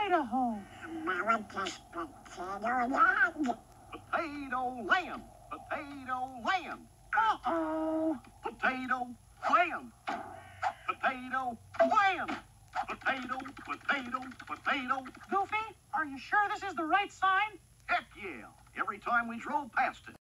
Idaho. Now it's just potato land. Potato land. Potato land. Uh-oh. Potato land. Potato land. Potato, potato, potato. Goofy, are you sure this is the right sign? Heck yeah. Every time we drove past it.